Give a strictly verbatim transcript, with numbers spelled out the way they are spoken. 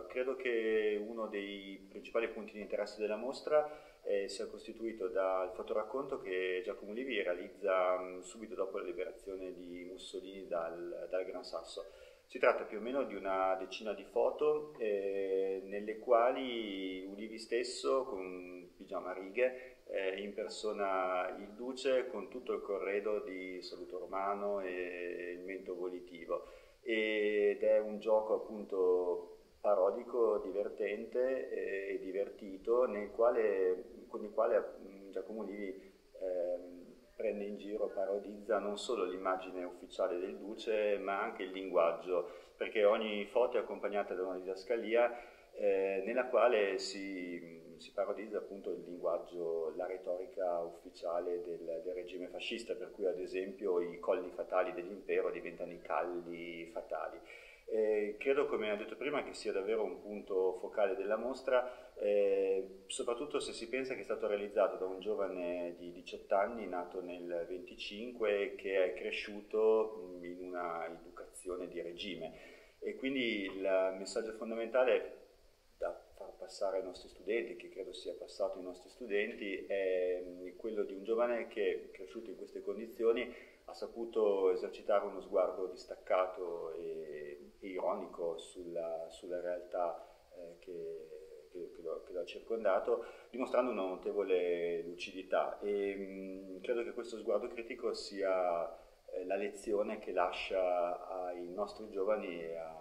credo che uno dei principali punti di interesse della mostra eh, sia costituito dal fotoracconto che Giacomo Livi realizza mh, subito dopo la liberazione di Mussolini dal, dal Gran Sasso. Si tratta più o meno di una decina di foto eh, nelle quali Ulivi stesso, con un pigiama a righe, eh, impersona il duce con tutto il corredo di saluto romano e il mento volitivo. Ed è un gioco appunto parodico, divertente e divertito, nel quale, con il quale Giacomo Livi eh, prende in giro, parodizza non solo l'immagine ufficiale del duce, ma anche il linguaggio, perché ogni foto è accompagnata da una didascalia eh, nella quale si, si parodizza appunto il linguaggio, la retorica ufficiale del, del regime fascista, per cui ad esempio i colli fatali dell'impero diventano i calli fatali. Eh, credo, come ho detto prima, che sia davvero un punto focale della mostra, eh, soprattutto se si pensa che è stato realizzato da un giovane di diciotto anni, nato nel venticinque, che è cresciuto in una educazione di regime. E quindi il messaggio fondamentale da far passare ai nostri studenti, che credo sia passato ai nostri studenti, è quello di un giovane che, cresciuto in queste condizioni, ha saputo esercitare uno sguardo distaccato e, e ironico sulla, sulla realtà eh, che, che, che, lo, che lo ha circondato, dimostrando una notevole lucidità. E mh, credo che questo sguardo critico sia eh, la lezione che lascia ai nostri giovani e a